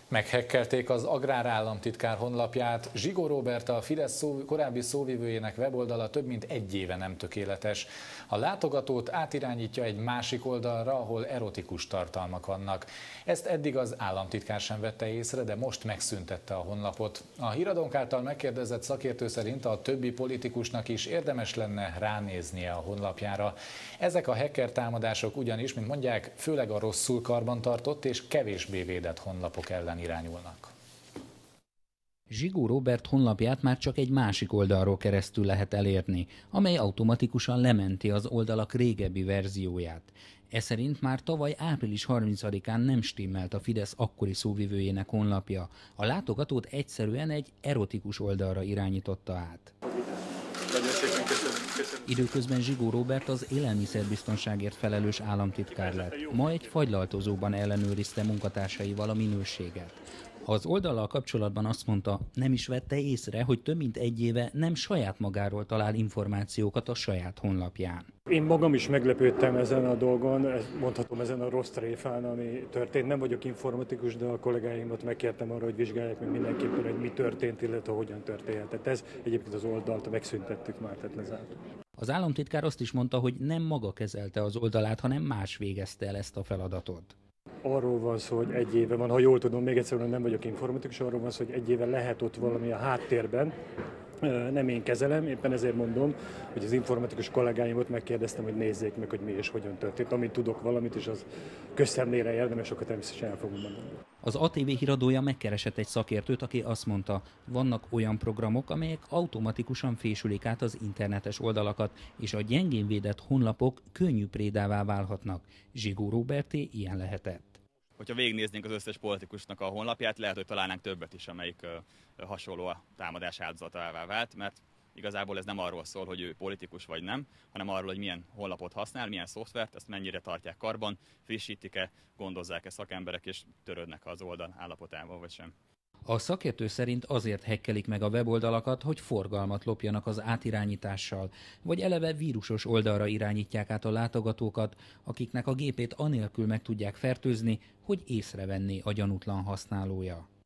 Meghekkelték az agrárállamtitkár honlapját. Zsigó Róbert, a Fidesz korábbi szóvivőjének weboldala több mint egy éve nem tökéletes. A látogatót átirányítja egy másik oldalra, ahol erotikus tartalmak vannak. Ezt eddig az államtitkár sem vette észre, de most megszüntette a honlapot. A Híradónk által megkérdezett szakértő szerint a többi politikusnak is érdemes lenne ránéznie a honlapjára. Ezek a hacker támadások ugyanis, mint mondják, főleg a rosszul karbantartott és kevésbé védett honlapok ellen irányulnak. Zsigó Róbert honlapját már csak egy másik oldalról keresztül lehet elérni, amely automatikusan lementi az oldalak régebbi verzióját. E szerint már tavaly április 30-án nem stimmelt a Fidesz akkori szóvivőjének honlapja. A látogatót egyszerűen egy erotikus oldalra irányította át. Időközben Zsigó Róbert az élelmiszerbiztonságért felelős államtitkár lett. Ma egy fagylaltozóban ellenőrizte munkatársaival a minőséget. Az oldallal kapcsolatban azt mondta, nem is vette észre, hogy több mint egy éve nem saját magáról talál információkat a saját honlapján. Én magam is meglepődtem ezen a dolgon, mondhatom ezen a rossz tréfán, ami történt. Nem vagyok informatikus, de a kollégáimat megkértem arra, hogy vizsgálják meg mindenképpen, hogy mi történt, illetve hogyan történhetett ez. Egyébként az oldalt megszüntettük már, tehát lezártuk. Az államtitkár azt is mondta, hogy nem maga kezelte az oldalát, hanem más végezte el ezt a feladatot. Arról van szó, hogy egy éve van, ha jól tudom, még egyszer nem vagyok informatikus, arról van szó, hogy egy éve lehet ott valami a háttérben, nem én kezelem, éppen ezért mondom, hogy az informatikus kollégáimot megkérdeztem, hogy nézzék meg, hogy mi és hogyan történt. Amit tudok valamit, és az közszemlére érdemes, akkor természetesen el fogom mondani. Az ATV híradója megkeresett egy szakértőt, aki azt mondta, vannak olyan programok, amelyek automatikusan fésülik át az internetes oldalakat, és a gyengén védett honlapok könnyű prédává válhatnak. Zsigó Róberté ilyen lehetett. Hogyha végignéznénk az összes politikusnak a honlapját, lehet, hogy találnánk többet is, amelyik hasonló a támadás áldozatává vált, mert igazából ez nem arról szól, hogy ő politikus vagy nem, hanem arról, hogy milyen honlapot használ, milyen szoftvert, ezt mennyire tartják karban, frissítik-e, gondozzák-e szakemberek, és törődnek az oldal állapotával, vagy sem. A szakértő szerint azért hekkelik meg a weboldalakat, hogy forgalmat lopjanak az átirányítással, vagy eleve vírusos oldalra irányítják át a látogatókat, akiknek a gépét anélkül meg tudják fertőzni, hogy észrevenné a gyanútlan használója.